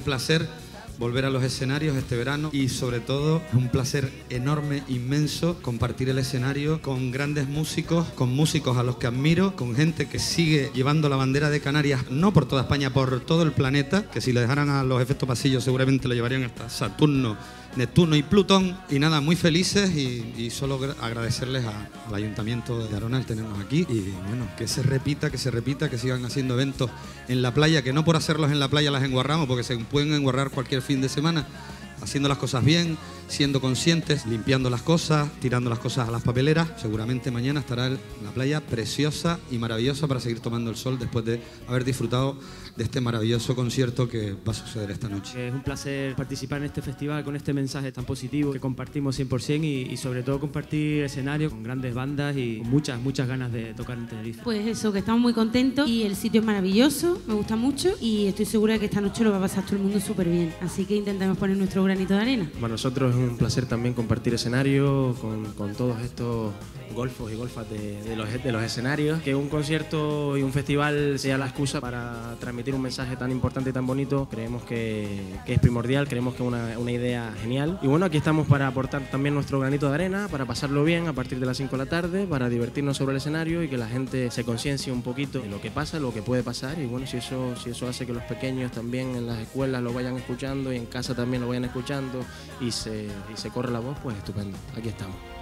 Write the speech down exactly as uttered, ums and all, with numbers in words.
placer volver a los escenarios este verano y sobre todo un placer enorme, inmenso, compartir el escenario con grandes músicos, con músicos a los que admiro, con gente que sigue llevando la bandera de Canarias, no por toda España, por todo el planeta, que si le dejaran a los efectos pasillos seguramente lo llevarían hasta Saturno, Neptuno y Plutón. Y nada, muy felices y, y solo agradecerles a, al Ayuntamiento de Arona el tenernos aquí y bueno, que se repita, que se repita, que sigan haciendo eventos en la playa, que no por hacerlos en la playa las enguarramos, porque se pueden enguarrar cualquier fin de semana, haciendo las cosas bien, siendo conscientes, limpiando las cosas, tirando las cosas a las papeleras. Seguramente mañana estará la playa preciosa y maravillosa para seguir tomando el sol después de haber disfrutado de este maravilloso concierto que va a suceder esta noche. Es un placer participar en este festival con este mensaje tan positivo que compartimos cien por cien y, y sobre todo compartir escenario con grandes bandas y con muchas, muchas ganas de tocar en Tenerife. Pues eso, que estamos muy contentos y el sitio es maravilloso, me gusta mucho y estoy segura de que esta noche lo va a pasar todo el mundo súper bien. Así que intentamos poner nuestro granito de arena. Para nosotros es un placer también compartir escenario con, con todos estos golfos y golfas de, de, los, de los escenarios. Que un concierto y un festival sea la excusa para transmitir un mensaje tan importante y tan bonito, creemos que, que es primordial, creemos que es una, una idea genial. Y bueno, aquí estamos para aportar también nuestro granito de arena, para pasarlo bien a partir de las cinco de la tarde, para divertirnos sobre el escenario y que la gente se conciencie un poquito de lo que pasa, lo que puede pasar. Y bueno, si eso, si eso hace que los pequeños también en las escuelas lo vayan escuchando y en casa también lo vayan escuchando y se, y se corre la voz, pues estupendo, aquí estamos.